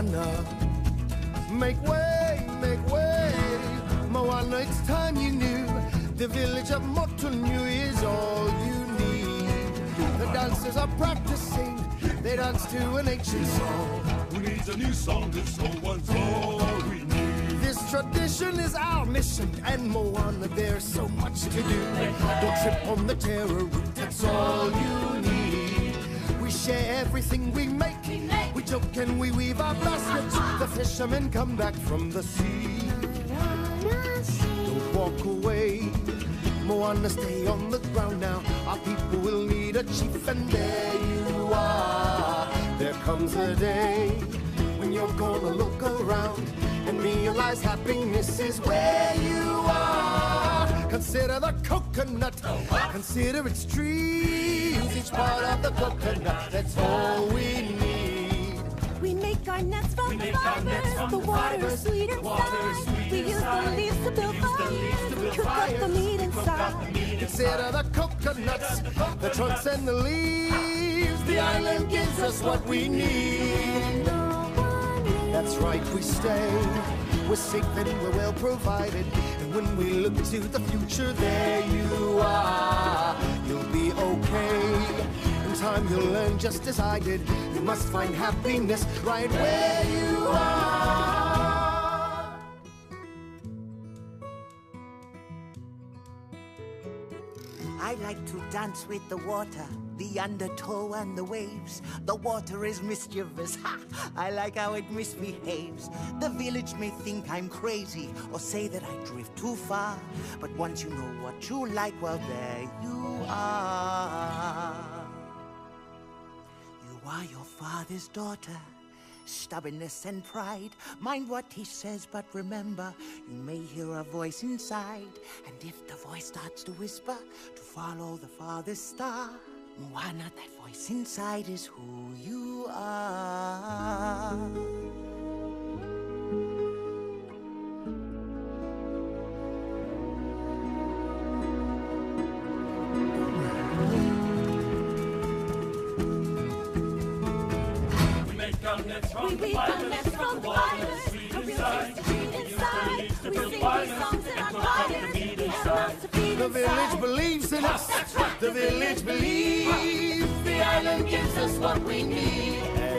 Moana. Make way, Moana, it's time you knew. The village of Motunui is all you need. The dancers are practicing, they dance to an ancient song. Who needs a new song? This old one's all we need. This tradition is our mission, and Moana, there's so much to do. Don't trip on the terror route, that's all you need. We share everything we make. We joke and we weave our baskets. The fishermen come back from the sea. Don't walk away, Moana, stay on the ground now. Our people will need a chief, and there you are. There comes a day when you're gonna look around and realize happiness is where you are. Consider the coconut, consider its trees, each part of the coconut, that's all we need. We make our nets from the fibers, the water's sweet inside. We use the leaves to build fires and cook up the meat inside. Consider the coconuts, the trunks and the leaves. The island gives us what we need. That's right, we stay. We're safe and we're well provided. And when we look to the future, there you are. You'll be okay. In time you'll learn just as I did. You must find happiness right where you are. I like to dance with the water, the undertow and the waves. The water is mischievous, ha! I like how it misbehaves. The village may think I'm crazy or say that I drift too far. But once you know what you like, well, there you are. You are your father's daughter. Stubbornness and pride, mind what he says, but remember, you may hear a voice inside. And if the voice starts to whisper, to follow the farthest star, Moana, that voice inside is who you are. We weave our nets from the fibers, a real taste of meat inside. We sing these songs in our choirs, we have mouths to feed The village inside. believes in us, the village believes. The island gives us what we need.